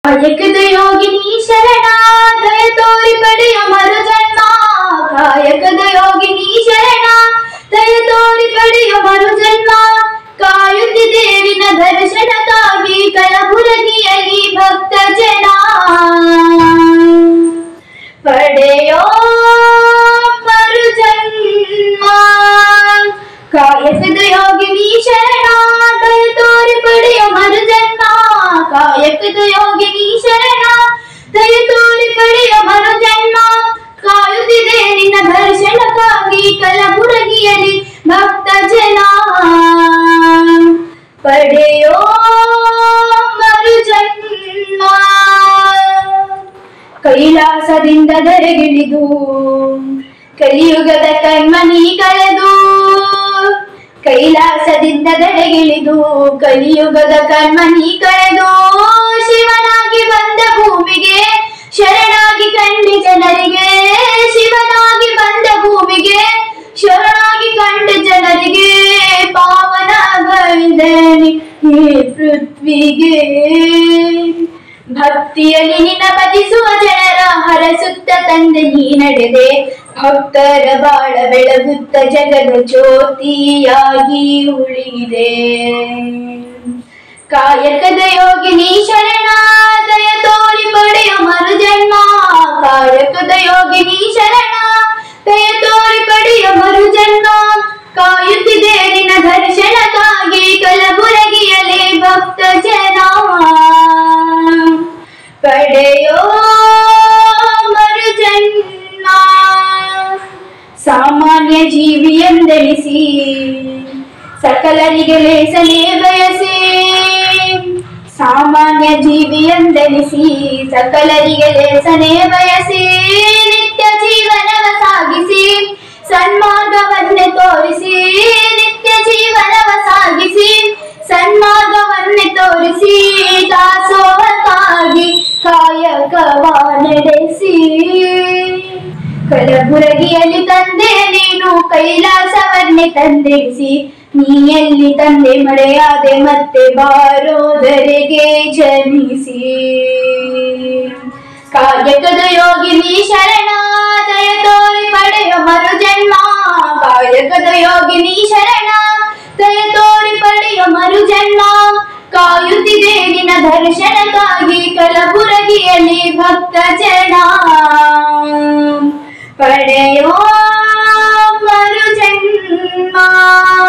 ಕಾಯಕದ ಯೋಗಿನಿ ಶರಣ ದಯ ತೋರಿ ಪಡೆಯ ಮರು ಜನ್ಮ ಕಾಯಕದ ಯೋಗಿನಿ ಶರಣ ದಯ ತೋರಿ ಪಡೆಯ ಮರು ಜನ್ಮ ಕಾಯುತ್ತಿದೆ ನಿನ್ನ ದರ್ಶನಕ್ಕಾಗಿ ಕಲಬುರಗಿಯಲ್ಲಿ ಭಕ್ತ ಜನ ಪಡೆಯೋ ಮರು ಜನ್ಮ ಕಾಯಕದ ಯೋಗಿನಿ ಶರಣ ದಯ ತೋರಿ ಪಡೆಯ ಮರು ಜನ್ಮ ಕಾಯಕದ ಯೋಗಿನಿ ಶರಣ ದಯ ತೋರಿ ಪಡೆಯ ಮರು ಜನ್ಮ ಕಾಯುತ್ತಿದೆ ನಿನ್ನ ದರ್ಶನಕ್ಕಾಗಿ ಕಲಬುರಗಿಯಲ್ಲಿ ಭಕ್ತ ಜನ ಪಡೆಯೋ ಮರು ಜನ್ಮ ಕೈಲಾಸದಿಂದ ಧರೆಗಿಳಿದು ಕಲಿಯುಗದ ಕಣ್ಮನಿ ಕಳೆದು ಕೈಲಾಸದಿಂದ ಧರೆಗಿಳಿದು ಕಲಿಯುಗದ ಕಣ್ಮನಿ ಕಳೆದು ಶಿವನಾಗಿ ಬಂದ ಭೂಮಿಗೆ ಶರಣಾಗಿ ಕಂಡ ಜನರಿಗೆ ಶಿವನಾಗಿ ಬಂದ ಭೂಮಿಗೆ ಶರಣಾಗಿ ಕಂಡ ಜನರಿಗೆ ಪಾವನಗೈದನಿ ಈ ಪೃಥ್ವಿಗೆ ಭಕ್ತಿಯಲ್ಲಿ ನಿನ್ನ ಭಜಿಸುವ ಜನರ ಹರಸುತ್ತ ತಂದೆ ನೀ ನಡೆದೆ ಭಕ್ತರ ಬಾಳ ಬೆಳಗುತ್ತ ಜಗದ ಜ್ಯೋತಿಯಾಗಿ ಉಳಿದೆ ಕಾಯಕದ ಯೋಗಿನಿ ಶರಣ ದಯ ತೋರಿ ಪಡೆಯ ಮರು ಜನ್ಮ ಕಾಯಕದ ಯೋಗಿನಿ ಶರಣ ದಯ ತೋರಿ ಪಡೆಯ ಮರು ಜನ್ಮ ಕಾಯುತ್ತಿದೆ ನಿನ್ನ ದರ್ಶನಕ್ಕಾಗಿ ಕಲಬುರಗಿಯಲ್ಲಿ ಭಕ್ತ ಜನ ಪಡೆಯೋ ಮರು ಜನ್ಮ ಸಾಮಾನ್ಯ ಜೀವಿ ಎಂದೆನಿಸಿ ಸಕಲರಿಗೆ ಲೇಸನೆ ಬಯಸಿ ಸಾಮಾನ್ಯ ಜೀವಿ ಎಂದೆನಿಸಿ ಸಕಲರಿಗೆ ಲೇಸನೆ ಬಯಸಿ ನಿತ್ಯ ಜೀವನವ ಸಾಗಿಸಿ ಸನ್ಮಾರ್ಗವನ್ನೇ ತೋರಿಸಿ ನಿತ್ಯ ಜೀವನವ ಸಾಗಿಸಿ ಸನ್ಮಾರ್ಗವನ್ನೇ ತೋರಿಸಿ ದಾಸೋಹಕ್ಕಾಗಿ ಕಾಯಕವ ನಡೆಸಿ ಕಲಬುರಗಿಯಲ್ಲಿ ತಂದೆ ನೀನು ಕೈಲಾಸವನ್ನೇ ತಂದಿರಿಸಿ ನೀ ಎಲ್ಲಿ ತಂದೆ ಮರೆಯಾದೆ ಮತ್ತೆ ಬಾರೋದರೆಗೆ ಜನಿಸಿ ಕಾಯಕದ ಯೋಗಿನಿ ಶರಣ ದಯ ತೋರಿ ಪಡೆಯ ಮರು ಜನ್ಮ ಕಾಯಕದ ಯೋಗಿನಿ ಶರಣ ದಯ ತೋರಿ ಪಡೆಯ ಮರು ಜನ್ಮ ಕಾಯುತ್ತಿದೆ ನಿನ್ನ ದರ್ಶನಕ್ಕಾಗಿ ಕಲಬುರಗಿಯಲ್ಲಿ ಭಕ್ತ ಜನ ಪಡೆಯೋ ಮರು ಜನ್ಮ